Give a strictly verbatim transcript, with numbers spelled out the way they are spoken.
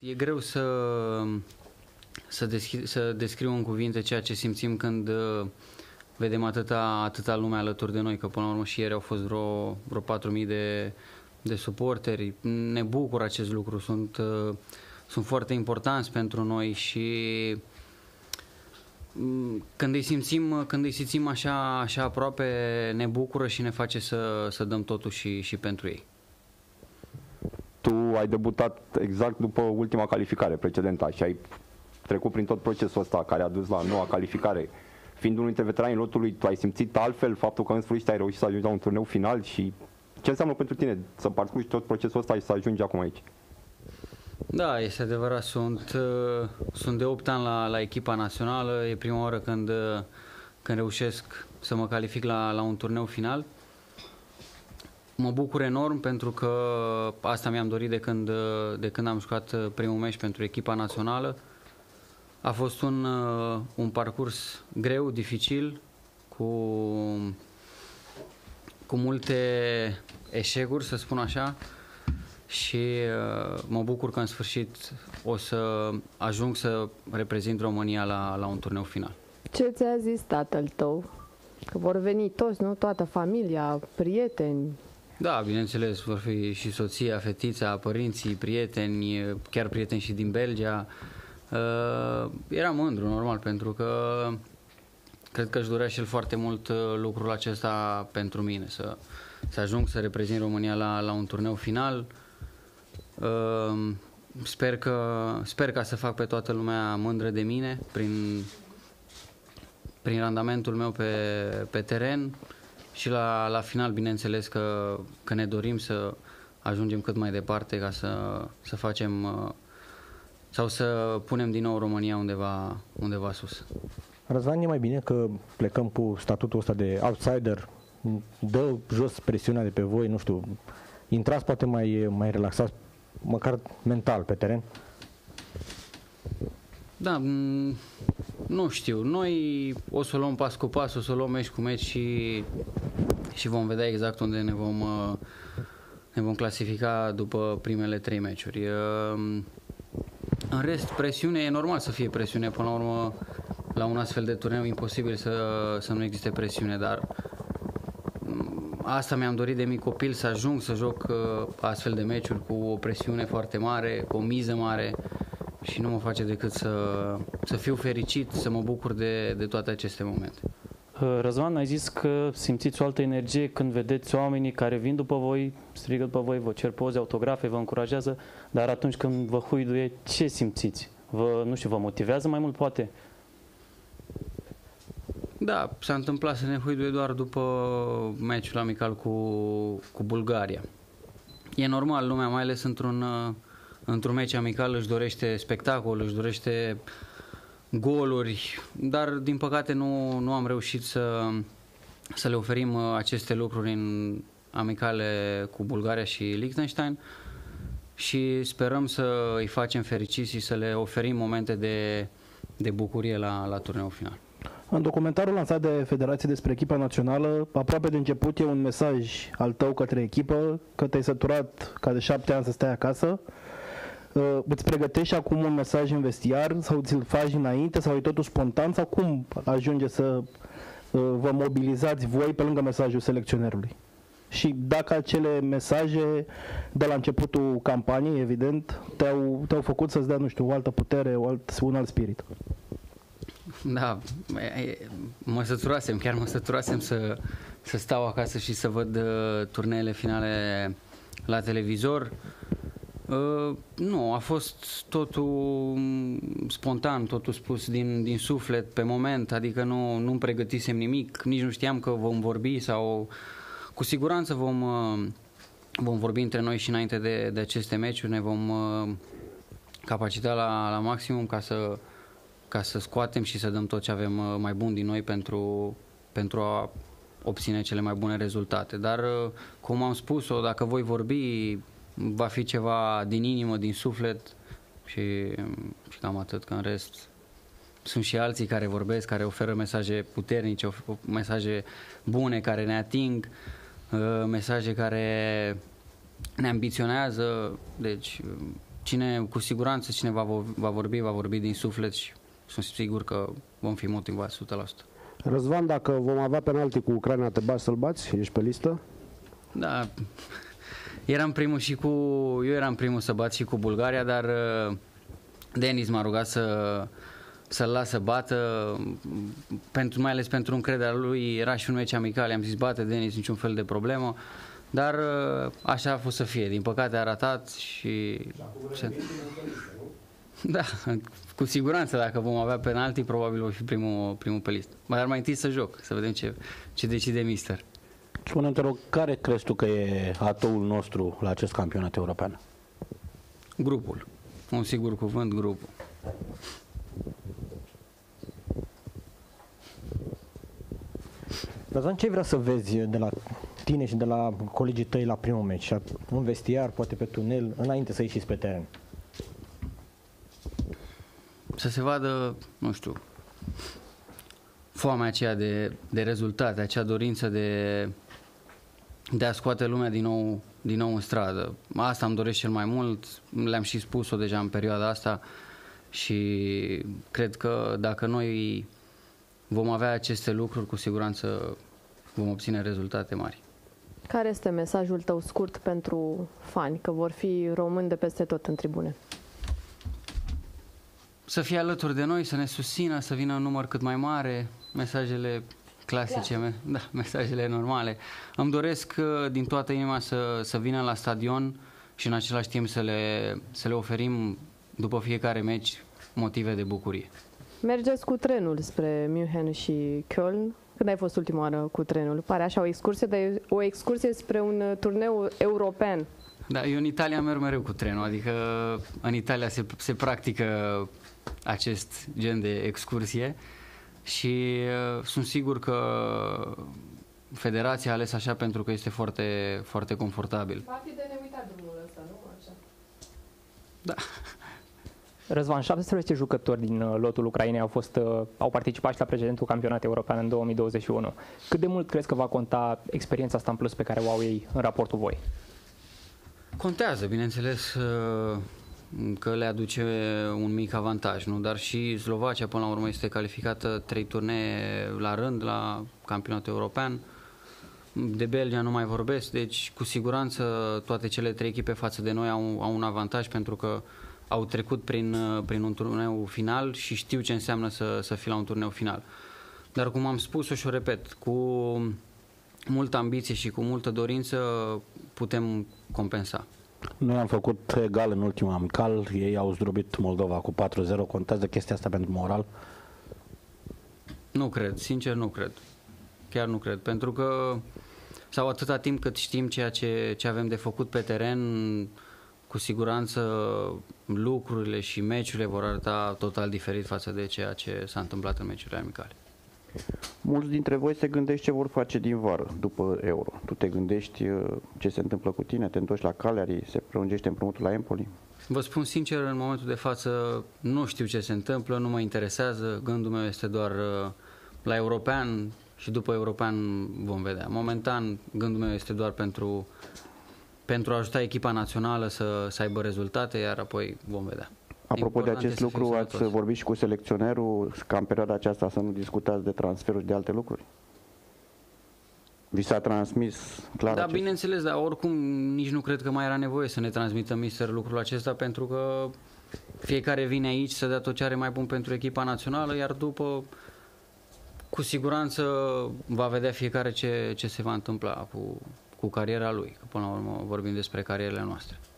E greu să, să, deschi, să descriu în cuvinte ceea ce simțim când vedem atâta, atâta lume alături de noi, că până la urmă și ieri au fost vreo, vreo patru mii de, de suporteri. Ne bucur acest lucru, sunt, sunt foarte importanți pentru noi și când îi simțim, când îi simțim așa, așa aproape, ne bucură și ne face să, să dăm totul și, și pentru ei. Tu ai debutat exact după ultima calificare precedentă și ai trecut prin tot procesul ăsta care a dus la noua calificare. Fiind unul dintre veteranii lotului, tu ai simțit altfel faptul că în sfârșit ai reușit să ajungi la un turneu final și ce înseamnă pentru tine să parcurgi tot procesul ăsta și să ajungi acum aici? Da, este adevărat, sunt, sunt de opt ani la, la echipa națională, e prima oară când, când reușesc să mă calific la, la un turneu final. Mă bucur enorm pentru că asta mi-am dorit de când, de când am jucat primul meci pentru echipa națională. A fost un, un parcurs greu, dificil, cu, cu multe eșecuri, să spun așa, și mă bucur că în sfârșit o să ajung să reprezint România la, la un turneu final. Ce ți-a zis tatăl tău? Că vor veni toți, nu? Toată familia, prieteni? Da, bineînțeles, vor fi și soția, fetița, părinții, prieteni, chiar prieteni și din Belgia. Uh, eram mândru, normal, pentru că cred că își dorea și el foarte mult lucrul acesta pentru mine, să, să ajung să reprezint România la, la un turneu final. Uh, sper, că, sper ca să fac pe toată lumea mândră de mine prin, prin randamentul meu pe, pe teren. Și la, la final, bineînțeles că, că ne dorim să ajungem cât mai departe ca să, să facem sau să punem din nou România undeva, undeva sus. Răzvan, e mai bine că plecăm cu statutul ăsta de outsider, dă jos presiunea de pe voi, nu știu, intrați poate mai, mai relaxați, măcar mental pe teren? Da, nu știu, noi o să o luăm pas cu pas, o să o luăm meci cu meci și, și vom vedea exact unde ne vom, ne vom clasifica după primele trei meciuri. În rest, presiune, e normal să fie presiune, până la urmă la un astfel de turneu imposibil să, să nu existe presiune, dar asta mi-am dorit de mic copil, să ajung să joc astfel de meciuri cu o presiune foarte mare, cu o miză mare. Și nu mă face decât să, să fiu fericit, să mă bucur de, de toate aceste momente. Răzvan, ai zis că simțiți o altă energie când vedeți oamenii care vin după voi, strigă după voi, vă cer poze, autografe, vă încurajează, dar atunci când vă huiduie, ce simțiți? Vă, nu știu, vă motivează mai mult, poate? Da, s-a întâmplat să ne huiduie doar după meciul amical cu, cu Bulgaria. E normal, lumea, mai ales într-un... într-un meci amical își dorește spectacol, își dorește goluri, dar din păcate nu, nu am reușit să, să le oferim aceste lucruri în amicale cu Bulgaria și Liechtenstein și sperăm să îi facem fericiți și să le oferim momente de, de bucurie la, la turneul final. În documentarul lansat de Federație despre echipa națională, aproape de început e un mesaj al tău către echipă, că te-ai săturat ca de șapte ani să stai acasă. Uh, îți pregătești acum un mesaj în vestiar sau ți-l faci înainte sau e totul spontan sau cum ajunge să uh, vă mobilizați voi pe lângă mesajul selecționerului? Și dacă acele mesaje de la începutul campaniei, evident, te-au, te-au făcut să-ți dea, nu știu, o altă putere, o alt, un alt spirit. Da, mă săturasem, chiar mă săturasem să, să stau acasă și să văd uh, turneele finale la televizor. Uh, nu, a fost totul spontan, totul spus din, din suflet, pe moment, adică nu, nu-mi pregătisem nimic, nici nu știam că vom vorbi sau cu siguranță vom, uh, vom vorbi între noi și înainte de, de aceste meciuri, ne vom uh, capacita la, la maximum ca să, ca să scoatem și să dăm tot ce avem uh, mai bun din noi pentru, pentru a obține cele mai bune rezultate, dar uh, cum am spus-o, dacă voi vorbi va fi ceva din inimă, din suflet și, și cam atât, că în rest sunt și alții care vorbesc, care oferă mesaje puternice, mesaje bune care ne ating, mesaje care ne ambiționează, deci cine, cu siguranță cine va, va vorbi, va vorbi din suflet și sunt sigur că vom fi motivați o sută la sută. Răzvan, dacă vom avea penalti cu Ucraina, te bați să-l bați? Ești pe listă? Da, eram primul și cu, eu eram primul să bat și cu Bulgaria, dar uh, Denis m-a rugat să, să-l las să bată, pentru, mai ales pentru încrederea lui, era și un meci amical, i-am zis bate Denis, niciun fel de problemă, dar uh, așa a fost să fie, din păcate a ratat și... Da, cu siguranță dacă vom avea penalti, probabil voi fi primul, primul pe listă. Dar mai întâi să joc, să vedem ce, ce decide mister. Spune-mi, te rog, care crezi tu că e atoul nostru la acest campionat european? Grupul. Un sigur cuvânt, grupul. Răzvan, ce ai vrea să vezi de la tine și de la colegii tăi la primul meci? În vestiar, poate pe tunel, înainte să ieșiți pe teren? Să se vadă, nu știu, foamea aceea de, de rezultate, acea dorință de, de a scoate lumea din nou, din nou în stradă. Asta îmi doresc cel mai mult, le-am și spus-o deja în perioada asta și cred că dacă noi vom avea aceste lucruri, cu siguranță vom obține rezultate mari. Care este mesajul tău scurt pentru fani, că vor fi români de peste tot în tribune? Să fie alături de noi, să ne susțină, să vină în număr cât mai mare, mesajele clasice, me, da, mesajele normale. Îmi doresc din toată inima să, să vină la stadion și în același timp să le, să le oferim după fiecare meci motive de bucurie. Mergeți cu trenul spre München și Köln. Când ai fost ultima oară cu trenul? Pare așa o excursie, dar e o excursie spre un turneu european. Da, eu în Italia merg mereu cu trenul, adică în Italia se, se practică acest gen de excursie și uh, sunt sigur că federația a ales așa pentru că este foarte, foarte confortabil. Va fi de neuitat drumul ăsta, nu? Așa. Da. Răzvan, șaptesprezece jucători din lotul Ucrainei au, fost, au participat și la precedentul campionat european în două mii douăzeci și unu. Cât de mult crezi că va conta experiența asta în plus pe care o au ei în raportul voi? Contează, bineînțeles, că le aduce un mic avantaj, nu? Dar și Slovacia, până la urmă, este calificată trei turnee la rând la campionatul european. De Belgia nu mai vorbesc, deci cu siguranță toate cele trei echipe față de noi au, au un avantaj pentru că au trecut prin, prin un turneu final și știu ce înseamnă să, să fii la un turneu final. Dar cum am spus-o și o repet, cu multă ambiție și cu multă dorință putem compensa. Noi am făcut egal în ultimul amical, ei au zdrobit Moldova cu patru zero, contează chestia asta pentru moral? Nu cred, sincer nu cred. Chiar nu cred, pentru că sau atâta timp cât știm ceea ce, ce avem de făcut pe teren, cu siguranță lucrurile și meciurile vor arăta total diferit față de ceea ce s-a întâmplat în meciurile amicale. Mulți dintre voi se gândesc ce vor face din vară, după Euro. Tu te gândești ce se întâmplă cu tine? Te întorci la Cagliari? Se prelungește împrumutul la Empoli? Vă spun sincer, în momentul de față nu știu ce se întâmplă, nu mă interesează. Gândul meu este doar la european și după european vom vedea. Momentan gândul meu este doar pentru, pentru a ajuta echipa națională să, să aibă rezultate, iar apoi vom vedea. Apropo Important de acest lucru, ați vorbit și cu selecționerul ca în perioada aceasta să nu discutați de transferuri și de alte lucruri? Vi s-a transmis clar Da, acest... bineînțeles, dar oricum nici nu cred că mai era nevoie să ne transmită mister lucrul acesta, pentru că fiecare vine aici să dea tot ce are mai bun pentru echipa națională, iar după cu siguranță va vedea fiecare ce, ce se va întâmpla cu, cu cariera lui, că până la urmă vorbim despre carierele noastre.